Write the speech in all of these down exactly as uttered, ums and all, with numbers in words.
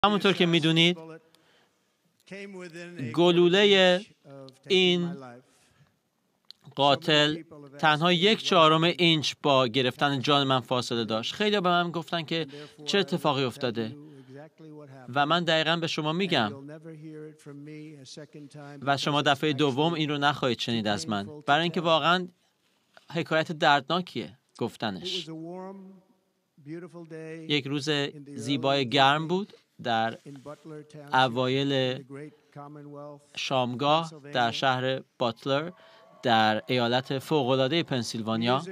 همونطور که میدونید گلوله این قاتل تنها یک چهارم اینچ با گرفتن جان من فاصله داشت. خیلی به من گفتن که چه اتفاقی افتاده و من دقیقاً به شما میگم و شما دفعه دوم این رو نخواهید شنید از من، برای اینکه واقعاً حکایت دردناکیه گفتنش. یک روز زیبای گرم بود در اوایل شامگاه در شهر باتلر در ایالت فوق‌العاده پنسیلوانیا.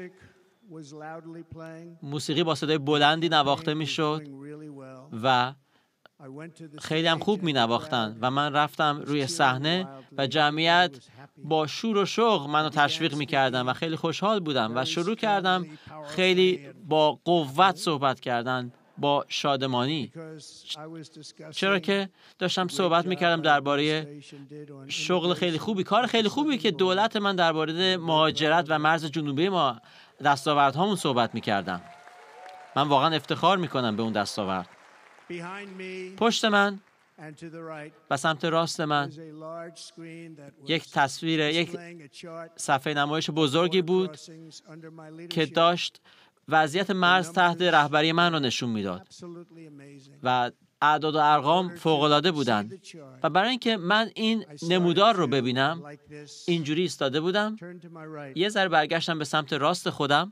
موسیقی با صدای بلندی نواخته میشد و خیلی هم خوب می نواختن و من رفتم روی صحنه و جمعیت با شور و شوق منو تشویق می کردن و خیلی خوشحال بودم و شروع کردم خیلی با قوت صحبت کردن، با شادمانی، چرا که داشتم صحبت می کردم درباره شغل خیلی خوبی، کار خیلی خوبی که دولت من درباره مهاجرت و مرز جنوبی ما دستاوردهامون صحبت می کردم. من واقعا افتخار می کنم به اون دستاورد. پشت من و سمت راست من یک تصویر، یک صفحه نمایش بزرگی بود که داشت وضعیت مرز تحت رهبری من رو نشون میداد و اعداد و ارقام فوق‌العاده بودند. و برای اینکه من این نمودار رو ببینم اینجوری ایستاده بودم، یه ذره برگشتم به سمت راست خودم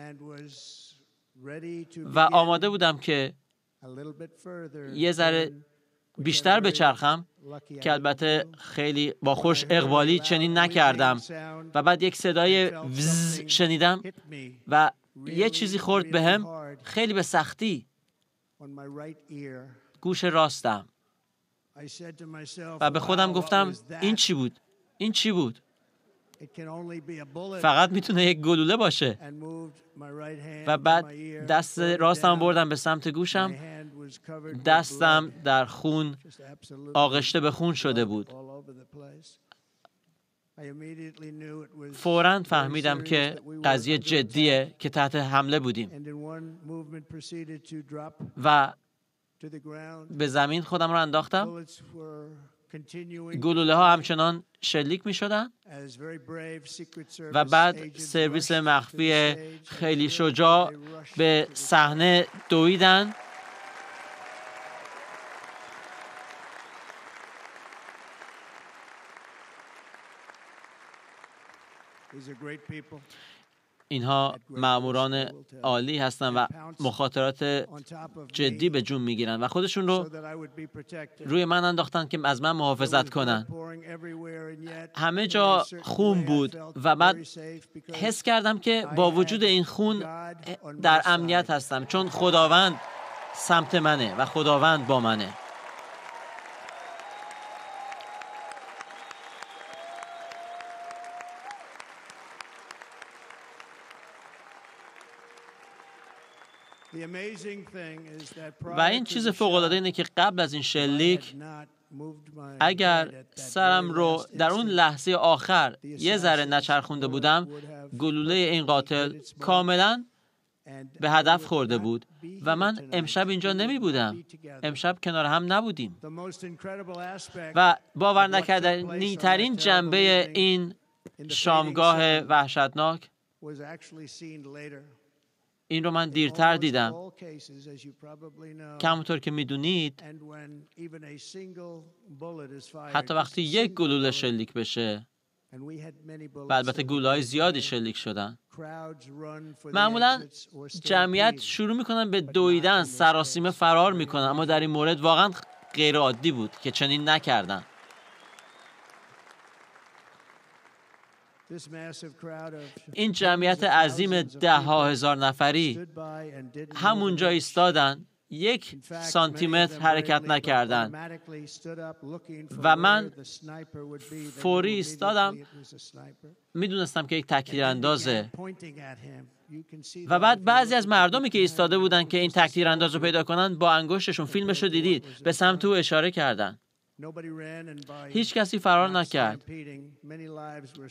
و آماده بودم که یه ذره بیشتر بچرخم که البته خیلی با خوش اقبالی چنین نکردم و بعد یک صدای وز شنیدم و یه چیزی خورد بهم خیلی به سختی گوش راستم و به خودم گفتم این چی بود؟ این چی بود؟ فقط میتونه یک گلوله باشه. و بعد دست راستم بردم به سمت گوشم، دستم در خون آغشته به خون شده بود. فوراً فهمیدم که قضیه جدیه که تحت حمله بودیم و به زمین خودم رو انداختم. گلوله ها همچنان شلیک می شدن و بعد سرویس مخفی خیلی شجاع به صحنه دویدن اینها مأموران عالی هستن و مخاطرات جدی به جون میگیرن و خودشون رو روی من انداختن که از من محافظت کنن. همه جا خون بود و بعد حس کردم که با وجود این خون در امنیت هستم، چون خداوند سمت منه و خداوند با منه. و این چیز فوق‌العاده اینه که قبل از این شلیک اگر سرم رو در اون لحظه آخر یه ذره نچرخونده بودم، گلوله این قاتل کاملا به هدف خورده بود و من امشب اینجا نمی بودم. امشب کنار هم نبودیم. و باور نکردنی ترین جنبه این شامگاه وحشتناک، این رو من دیرتر دیدم که همونطور که میدونید حتی وقتی یک گلوله شلیک بشه و البته گلوله‌های زیادی شلیک شدن، معمولا جمعیت شروع میکنن به دویدن، سراسیمه فرار میکنن، اما در این مورد واقعا غیر عادی بود که چنین نکردن. این جمعیت عظیم ده ها هزار نفری همونجا ایستادن، یک سانتی متر حرکت نکردن و من فوری ایستادم، میدونستم که یک تکتیراندازه و بعد بعضی از مردمی که ایستاده بودن که این تکتیرانداز رو پیدا کنن با انگشتشون، فیلمش رو دیدید، به سمت او اشاره کردن. هیچ کسی فرار نکرد.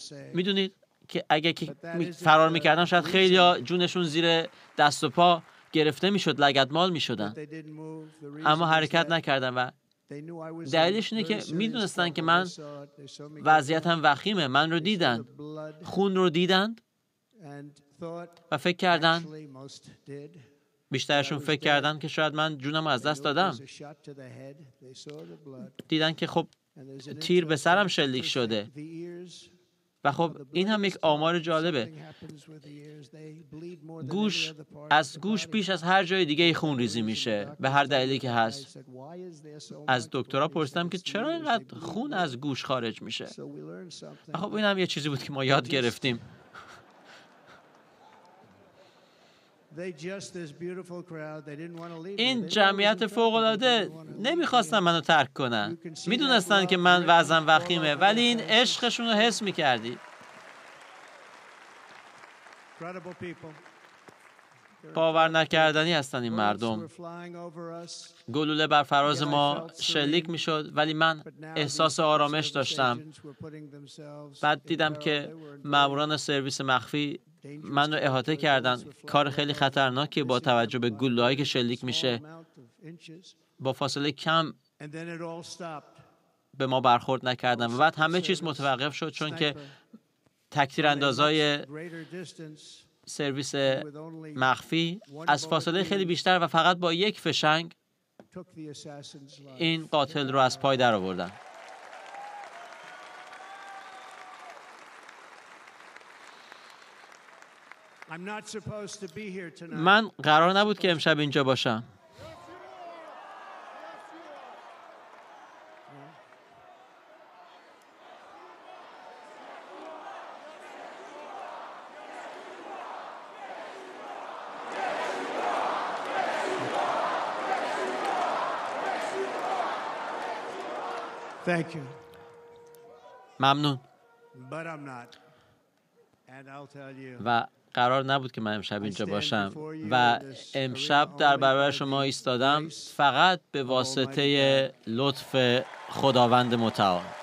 میدونید که اگه فرار میکردن شاید خیلی ها جونشون زیر دست و پا گرفته میشد، لگدمال میشدن، اما حرکت نکردن و دلیلش اینه که میدونستن که من وضعیتم وخیمه. من رو دیدن، خون رو دیدند و فکر کردن، بیشترشون فکر کردن که شاید من جونم از دست دادم. دیدن که خب تیر به سرم شلیک شده و خب این هم یک آمار جالبه. گوش از گوش بیش از هر جای دیگه خون ریزی میشه به هر دلیلی که هست. از دکترها پرسیدم که چرا اینقدر خون از گوش خارج میشه. خب این هم یه چیزی بود که ما یاد گرفتیم. این جمعیت فوق‌العاده نمیخواستن منو ترک کنن. میدونستن که من وضعم وخیمه، ولی این عشقشون رو حس میکردی. باور نکردنی هستن این مردم. گلوله بر فراز ما شلیک میشد، ولی من احساس آرامش داشتم. بعد دیدم که ماموران سرویس مخفی من رو احاطه کردن. کار خیلی خطرناکی با توجه به گلوله‌هایی که شلیک میشه. با فاصله کم به ما برخورد نکردن و بعد همه چیز متوقف شد، چون که تکتیراندازای سرویس مخفی از فاصله خیلی بیشتر و فقط با یک فشنگ این قاتل رو از پای در آوردن. من قرار نبود که امشب اینجا باشم. Thank you. ممنون. But I'm not. And I'll tell you. و قرار نبود که من امشب اینجا باشم و امشب در برابر شما ایستادم فقط به واسطه لطف خداوند متعال.